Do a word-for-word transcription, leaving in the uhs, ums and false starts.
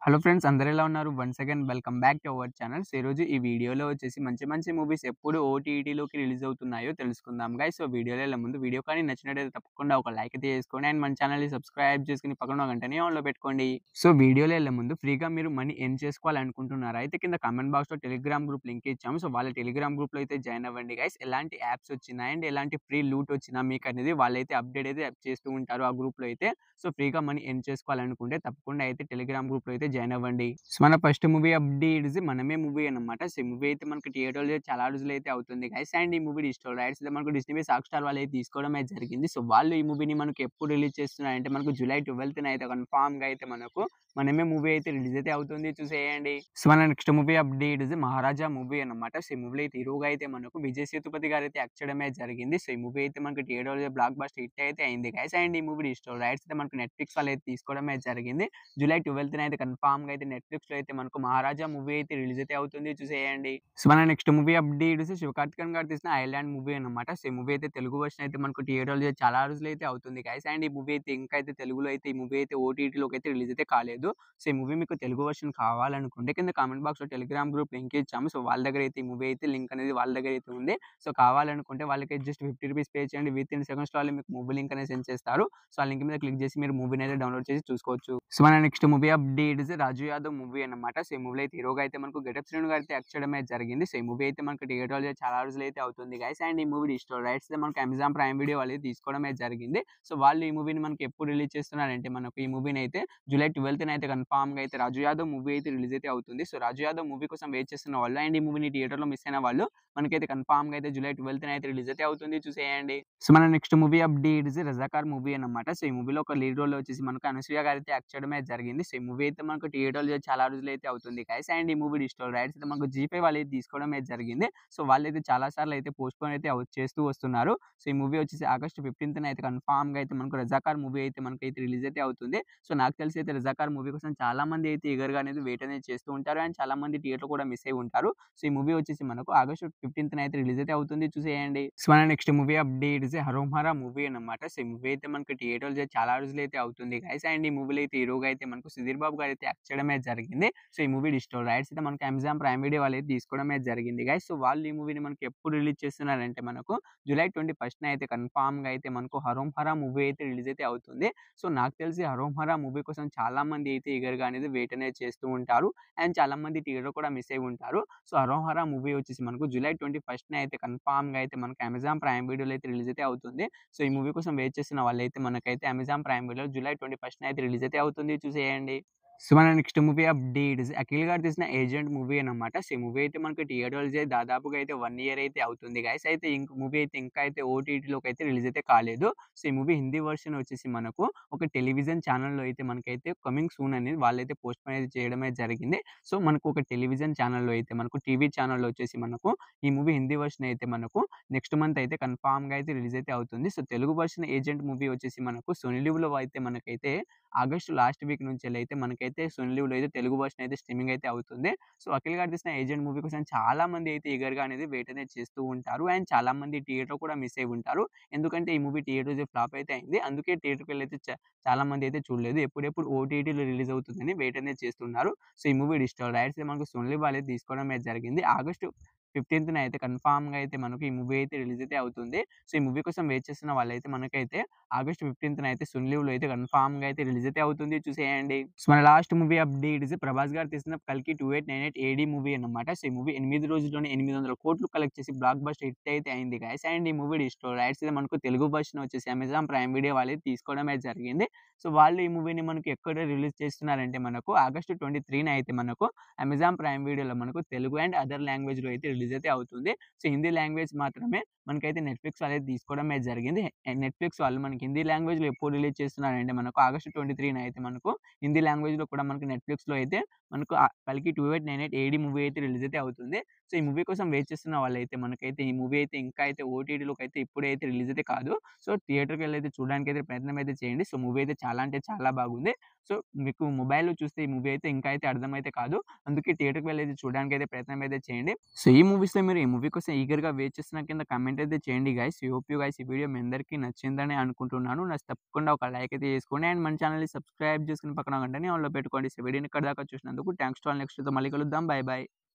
Hello friends అందరూ ఎలా ఉన్నారు? Once again welcome back to our channel. So, ఈరోజు ఈ వీడియోలో వచ్చేసి మంచి మంచి మూవీస్ ఎప్పుడు ఓటీటీలోకి రిలీజ్ అవుతున్నాయో తెలుసుకుందాం గైస్. సో, వీడియోలో వెళ్ళే ముందు వీడియో కానీ నచ్చినట్టయితే తప్పకుండా ఒక లైక్ అయితే చేసుకోండి. అండ్ మన ఛానల్‌ని సబ్స్క్రైబ్ చేసుకొని పక్కన ఉన్న గంటని ఆన్‌లో పెట్టుకోండి. సో, వీడియోలో వెళ్ళే ముందు ఫ్రీగా మీరు మనీ ఎర్న్ చేసుకోవాలనుకుంటున్నారా? అయితే కింద కామెంట్ బాక్స్‌లో టెలిగ్రామ్ గ్రూప్ లింక్ ఇచ్చాము. సో, వాళ్ళ టెలిగ్రామ్ గ్రూప్‌లో అయితే జాయిన్ అవ్వండి గైస్. ఎలాంటి యాప్స్ వచ్చినా అండ్ ఎలాంటి ఫ్రీ లూట్ వచ్చినా మీకనేది వాళ్ళైతే అప్డేట్ అయితే చేస్తూ ఉంటారు ఆ గ్రూప్‌లో అయితే. సో, ఫ్రీగా మనీ ఎర్న్ చేసుకోవాలనుకుంటే తప్పకుండా అయితే టెలిగ్రామ్ గ్రూప్‌లో అయితే జాయిన్ అవ్వండి. సో, మన first movie updates 'Maname' movie అన్నమాట. సో, ఈ మూవీ అయితే మనకి థియేటర్‌లో చాలా రోజులైతే అవుతుంది గైస్. అండ్ ఈ మూవీ డిజిటల్ రైట్స్ అయితే మనకు డిస్నీ ప్లస్ హాట్‌స్టార్ వాళ్ళైతే తీసుకోవడం అయితే జరిగింది. సో, వాళ్ళు ఈ మూవీని మనకు ఎప్పుడు రిలీజ్ చేస్తున్నారంటే మనకు జూలై పన్నెండున అయితే కన్ఫర్మ్‌గా అయితే మనకు 'మనమే' మూవీ అయితే రిలీజ్ అయితే అవుతుంది చూసేయండి. సో, మన next movie updates 'Maharaja' movie అన్నమాట. సో, ఈ మూవీలో అయితే హీరోగా అయితే మనకు విజయ్ సేతుపతి గారు అయితే యాక్ట్ చేయడం అయితే జరిగింది. సో, ఈ మూవీ అయితే మనకు థియేటర్‌లో బ్లాక్ బస్టర్ హిట్ అయితే అయింది గైస్. అండ్ ఈ మూవీ డిజిటల్ రైట్స్ అయితే మనకు నెట్‌ఫ్లిక్స్ వాళ్ళు అయితే తీసుకోవడం అయితే జరిగింది. జూలై పన్నెండున అయితే కన్ఫర్మ్‌గా అయితే నెట్‌ఫ్లిక్స్‌లో అయితే మనకు 'మహారాజా' మూవీ అయితే రిలీజ్ అయితే అవుతుంది చూసేయండి. సో, మన next movie updates Sivakarthikeyan garu తీసిన 'ఐలాండ్' మూవీ అన్నమాట. సో, ఈ మూవీ అయితే తెలుగు వర్షన్ అయితే మనకు థియేటర్‌లో చాలా రోజులైతే అవుతుంది గైస్. అండ్ ఈ మూవీ అయితే ఇంకా అయితే తెలుగులో అయితే ఈ మూవీ అయితే ఓటీటీలోకి అయితే రిలీజ్ అయితే కాలేదు. సో, ఈ మూవీ మీకు తెలుగు వర్షన్ కావాలనుకుంటే కింద కామెంట్ బాక్స్‌లో టెలిగ్రామ్ గ్రూప్ లింక్ ఇచ్చాము. సో, వాళ్ళ దగ్గర అయితే ఈ మూవీ అయితే లింక్ అనేది వాళ్ళ దగ్గర అయితే ఉంది. సో, కావాలనుకుంటే వాళ్ళకి జస్ట్ ఫిఫ్టీ రూపీస్ పే చేయండి. వితిన్ సెకండ్స్‌లో వాళ్ళు మీకు మూవీ లింక్ అనేది సెండ్ చేస్తారు. సో, ఆ లింక్ మీద క్లిక్ చేసి మీరు మూవీని అయితే డౌన్‌లోడ్ చేసి చూసుకోవచ్చు. సో, మన next movie updates 'Raju Yadav' movie అన్నమాట. సో, ఈ మూవీలో అయితే హీరోగా అయితే మనకు గెటప్ శ్రీను గారు అయితే యాక్ట్ చేయడం అయితే జరిగింది. సో, ఈ మూవీ అయితే మనకు థియేటర్‌లో చాలా రోజులైతే అవుతుంది గైస్. అండ్ ఈ మూవీ డిజిటల్ రైట్స్ అయితే మనకు అమెజాన్ ప్రైమ్ వీడియో వాళ్ళు తీసుకోవడం అయితే జరిగింది. సో, వాళ్ళు ఈ మూవీని మనకి ఎప్పుడు రిలీజ్ చేస్తున్నారంటే మనకు ఈ మూవీని అయితే జూలై పన్నెండున అయితే కన్ఫర్మ్‌గా అయితే 'రాజు యాదవ్' మూవీ అయితే రిలీజ్ అయితే అవుతుంది. సో, 'రాజు యాదవ్' మూవీ కోసం వెయిట్ చేస్తున్న వాళ్ళు అండ్ ఈ మూవీని థియేటర్‌లో మిస్ అయిన వాళ్ళు మనకైతే కన్ఫర్మ్‌గా అయితే జూలై పన్నెండున అయితే రిలీజ్ అయితే అవుతుంది చూసేయండి. సో, మన next movie updates 'Razakar' movie అన్నమాట. సో, ఈ మూవీలో ఒక లీడ్ రోల్‌లో వచ్చేసి మనకు అనసూయ గారు అయితే యాక్ట్ చేయడం అయితే జరిగింది. సో, ఈ మూవీ అయితే మనకు థియేటర్‌లో చాలా రోజులైతే అవుతుంది గైస్. అండ్ ఈ మూవీ డిజిటల్ రైట్స్ అయితే మనకు జీ ఫైవ్ వాళ్ళు అయితే తీసుకోవడం అయితే జరిగింది. సో, వాళ్ళైతే చాలా సార్లు అయితే పోస్ట్‌పోన్ అయితే అవ్ చేస్తూ వస్తున్నారు. సో, ఈ మూవీ వచ్చేసి ఆగస్ట్ పదిహేనున అయితే కన్ఫర్మ్‌గా అయితే మనకు 'రజాకార్' మూవీ అయితే మనకైతే రిలీజ్ అయితే అవుతుంది. సో, నాకు తెలిసి అయితే 'రజాకార్' మూవీ కోసం చాలా మంది అయితే ఈగర్‌గా అనేది వెయిట్ అనేది చేస్తూ ఉంటారు. అండ్ చాలా మంది థియేటర్‌లో కూడా మిస్ అయ్యి ఉంటారు. సో, ఈ మూవీ వచ్చేసి మనకు ఆగస్ట్ పదిహేనున అయితే రిలీజ్ అయితే అవుతుంది చూసేయండి. సో, మన next movie updates 'Harom Hara' movie అన్నమాట. సో, ఈ మూవీ అయితే మనకు థియేటర్‌లో చాలా రోజులైతే అవుతుంది గైస్. అండ్ ఈ మూవీలో అయితే హీరోగా అయితే మనకు 'సుధీర్ బాబు' గారు అయితే యాక్ట్ చేయడం అయితే జరిగింది. సో, ఈ మూవీ డిజిటల్ రైట్స్ అయితే మనకు అమెజాన్ ప్రైమ్ వీడియో వాళ్ళు అయితే తీసుకోవడం అయితే జరిగింది గైస్. సో, వాళ్ళు ఈ మూవీని మనకి ఎప్పుడు రిలీజ్ చేస్తున్నారంటే మనకు జూలై ఇరవై ఒకటిన అయితే కన్ఫర్మ్‌గా అయితే మనకు 'హరోం హరా' మూవీ అయితే రిలీజ్ అయితే అవుతుంది. సో, నాకు తెలిసి 'హరోం హరా' మూవీ కోసం చాలా మంది అయితే ఈగర్‌గా అనేది వెయిట్ అనేది చేస్తూ ఉంటారు. అండ్ చాలా మంది థియేటర్ కూడా మిస్ అయ్యి ఉంటారు. సో, 'హరోం హరా' మూవీ వచ్చేసి మనకు జూలై ఇరవై ఒకటిన అయితే కన్ఫర్మ్‌గా అయితే మనకు అమెజాన్ ప్రైమ్ వీడియోలో అయితే రిలీజ్ అయితే అవుతుంది. సో, ఈ మూవీ కోసం వెయిట్ చేస్తున్న వాళ్ళైతే మనకైతే అమెజాన్ ప్రైమ్ వీడియోలో జూలై ఇరవై ఒకటిన అయితే రిలీజ్ అయితే అవుతుంది చూసేయండి. సో, మన next movie updates 'Akhil' garu తీసిన 'ఏజెంట్' మూవీ అన్నమాట. సో, ఈ మూవీ అయితే మనకు థియేటర్‌లో దాదాపుగా అయితే ఒక ఇయర్ అయితే అవుతుంది గైస్. అయితే ఇంక మూవీ అయితే ఇంకా అయితే ఓటీటీలోకి అయితే రిలీజ్ అయితే కాలేదు. సో, ఈ మూవీ హిందీ వర్షన్ వచ్చేసి మనకు ఒక టెలివిజన్ ఛానెల్‌లో అయితే మనకైతే కమింగ్ సూన్ అనేది వాళ్ళైతే పోస్ట్‌పోన్ అయితే చేయడం అయితే జరిగింది. సో, మనకు ఒక టెలివిజన్ ఛానెల్‌లో అయితే మనకు టీవీ ఛానెల్‌లో వచ్చేసి మనకు ఈ మూవీ హిందీ వర్షన్ అయితే మనకు నెక్స్ట్ మంత్ అయితే కన్ఫర్మ్‌గా అయితే రిలీజ్ అయితే అవుతుంది. So, Telugu version 'Agent' movie వచ్చేసి మనకు సోనీ లివ్‌లో అయితే మనకైతే ఆగస్ట్ లాస్ట్ వీక్ నుంచెల్లైతే మనకైతే సోనీ లివ్‌లో అయితే తెలుగు వర్షన్ అయితే స్ట్రీమింగ్ అయితే అవుతుంది. సో, అఖిల్ గారు తీసిన 'ఏజెంట్' మూవీ కోసం చాలా మంది అయితే ఈగర్‌గా అనేది వెయిట్ అనేది చేస్తూ ఉంటారు. అండ్ చాలా మంది థియేటర్ కూడా మిస్ అయ్యి ఉంటారు. ఎందుకంటే ఈ మూవీ థియేటర్‌లో ఫ్లాప్ అయితే అయింది. అందుకే థియేటర్‌కి వెళ్లి అయితే చ చాలా మంది అయితే చూడలేదు. ఎప్పుడెప్పుడు ఓటీటీలో రిలీజ్ అవుతుందని వెయిట్ అనేది చేస్తున్నారు. సో, ఈ మూవీ డిజిటల్ రైట్స్ మనకు సోనీ లివ్ వాళ్ళే తీసుకోవడం అయితే జరిగింది. ఆగస్ట్ పదిహేనున అయితే కన్ఫర్మ్‌గా అయితే మనకు ఈ మూవీ అయితే రిలీజ్ అయితే అవుతుంది. సో, ఈ మూవీ కోసం వెయిట్ చేస్తున్న వాళ్ళైతే మనకైతే ఆగస్ట్ పదిహేనున అయితే సోనీ లివ్‌లో అయితే కన్ఫర్మ్‌గా అయితే రిలీజ్ అయితే అవుతుంది చూసేయండి. సో, మన last movie updates 'Prabhas' garu తీసిన 'కల్కి two eight nine eight AD' movie అన్నమాట. సో, ఈ మూవీ ఎనిమిది రోజుల్లోనే ఎనిమిది వందల కోట్లు కలెక్ట్ చేసి బ్లాక్ బస్టర్ హిట్ అయితే అయింది గైస్. అండ్ ఈ మూవీ డిజిటల్ రైట్స్ అయితే మనకు తెలుగు వర్షన్ వచ్చేసి అమెజాన్ ప్రైమ్ వీడియో వాళ్ళే తీసుకోవడం అయితే జరిగింది. సో, వాళ్ళు ఈ మూవీని మనకు ఎక్కడ రిలీజ్ చేస్తున్నారంటే మనకు ఆగస్ట్ ఇరవై మూడున అయితే మనకు అమెజాన్ ప్రైమ్ వీడియోలో మనకు తెలుగు అండ్ అదర్ లాంగ్వేజ్‌లో అయితే రిలీజ్ అయితే అవుతుంది. సో, హిందీ లాంగ్వేజ్ మాత్రమే మనకైతే నెట్‌ఫ్లిక్స్ వాళ్ళైతే తీసుకోవడం అయితే జరిగింది. అండ్ నెట్‌ఫ్లిక్స్ వాళ్ళు మనకి హిందీ లాంగ్వేజ్‌లో ఎప్పుడు రిలీజ్ చేస్తున్నారంటే మనకు ఆగస్ట్ ఇరవై మూడున అయితే మనకు హిందీ లాంగ్వేజ్‌లో కూడా మనకు నెట్‌ఫ్లిక్స్‌లో అయితే మనకు ఆహ్, 'కల్కి two eight nine eight AD' movie అయితే రిలీజ్ అయితే అవుతుంది. సో, ఈ మూవీ కోసం వెయిట్ చేస్తున్న వాళ్ళైతే మనకైతే ఈ మూవీ అయితే ఇంకా అయితే ఓటీటీలోకి అయితే ఇప్పుడైతే రిలీజ్ అయితే కాదు. సో, థియేటర్‌కెళ్లి అయితే చూడడానికైతే ప్రయత్నం అయితే చేయండి. సో, మూవీ అయితే చాలా అంటే చాలా బాగుంది. సో, మీకు మొబైల్‌లో చూస్తే ఈ మూవీ అయితే ఇంకా అయితే అర్థమైతే కాదు. అందుకే థియేటర్‌కి వెళ్లి అయితే చూడడానికైతే ప్రయత్నం అయితే చేయండి. సో, ఈ మూవీ మూవీస్‌లో మీరు ఏ మూవీ కోసం ఈగర్‌గా వెయిట్ చేస్తున్న కింద కామెంట్ అయితే చేయండి గైస్. హోప్ యూ గైస్ ఈ వీడియో మీ అందరికీ నచ్చిందని అనుకుంటున్నాను. నచ్చితే తప్పకుండా ఒక లైక్ అయితే చేసుకోండి. అండ్ మన ఛానెల్‌ని సబ్స్క్రైబ్ చేసుకొని పక్కన గంటని ఆన్‌లో పెట్టుకోండి. సో వీడియోని ఇక్కడి దాకా చూసినందుకు థాంక్స్ టు ఆల్. నెక్స్ట్‌తో మళ్ళీ కలుద్దాం. Bye by.